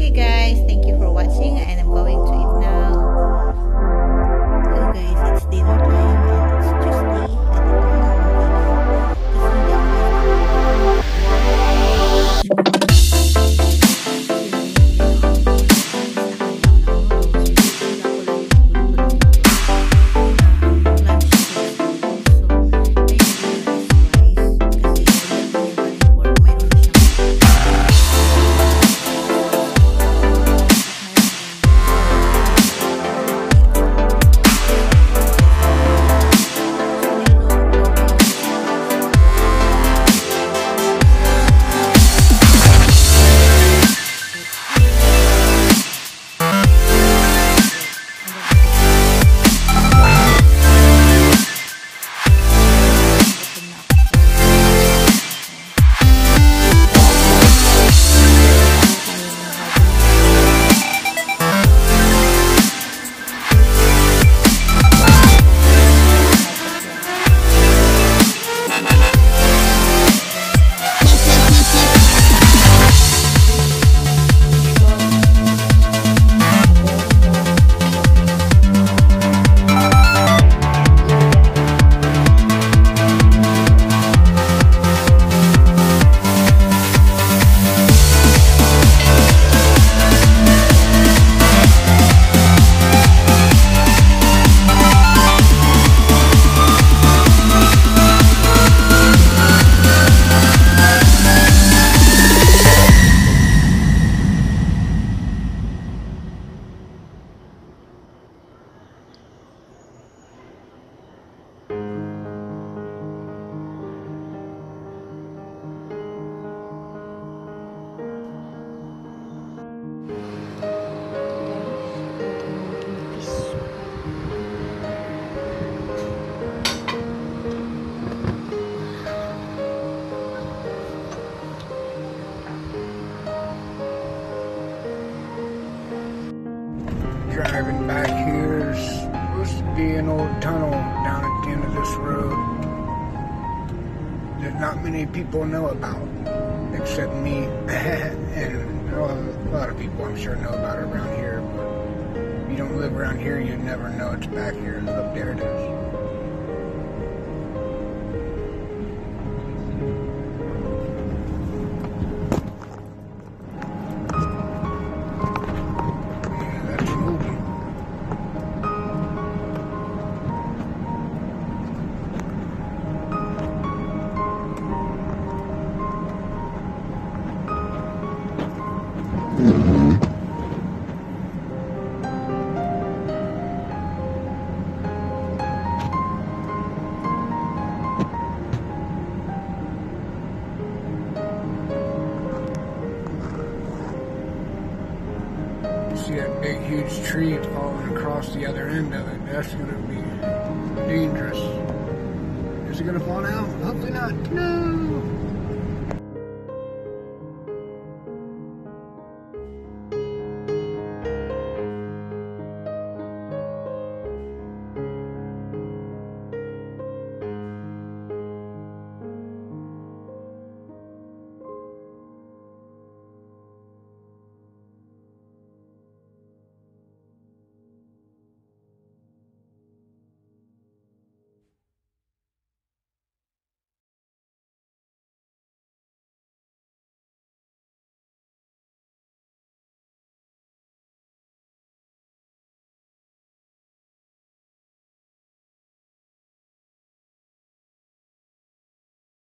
Okay guys, thank you for watching and I'm going to eat now. So guys, it's dinner time and it's Tuesday and ito ang driving back here. There's supposed to be an old tunnel down at the end of this road that not many people know about, except me and a lot of people I'm sure know about it around here, but if you don't live around here, you'd never know it's back here. Look, there it is. See that big huge tree falling across the other end of it. That's going to be dangerous. Is it going to fall down? Hopefully not. No!